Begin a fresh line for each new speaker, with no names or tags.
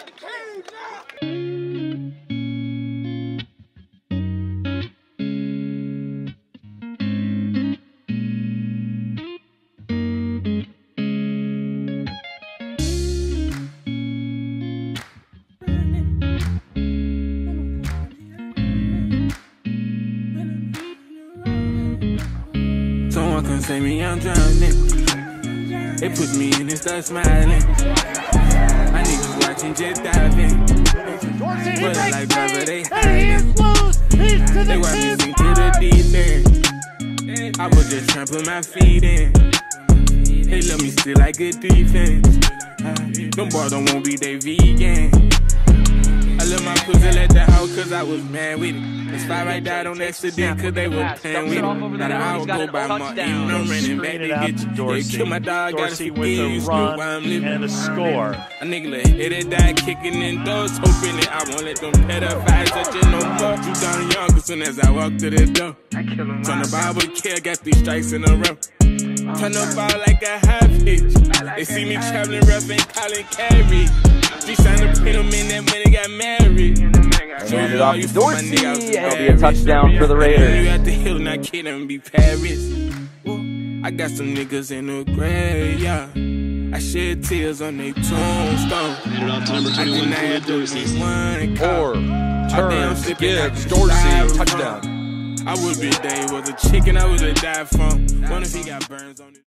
Someone come save me, I'm drowning. They put me in and start smiling. My niggas watching just diving. But like brother, they hiding. They watch me sink to the deep end. I was just trying to put my feet in. They love me still like good defense. Them boys don't want to be they vegan. I love my pussy let the house cause I was mad with it. The spot right died on accident cause they were playing with it. Not an hour go by my even I'm running back to get you. They kill my dog, gotta forgive you, still why I'm living.
And a score.
A nigga let hit it die, kicking in doors, hoping that I won't let them pedophiles touch it no more. You down young as soon as I walk to the door. Turn the Bible kill, got these strikes in a row. Turn the ball like a half hitch. They see me traveling rough and calling carry. Streets trying to pay them in, that money got married.
Handed off to Dorsey. That'll be a touchdown for the Raiders.
You at the hill, not kidding, be Paris. I got some niggas in the grave, yeah. I shed tears on their tombstone.
Handed off to number 21, Philip Dorsey.
Or turns, Gibbs, Dorsey, touchdown.
I would be Dave, was a chicken, I would have died from. Wonder if he got burns on it.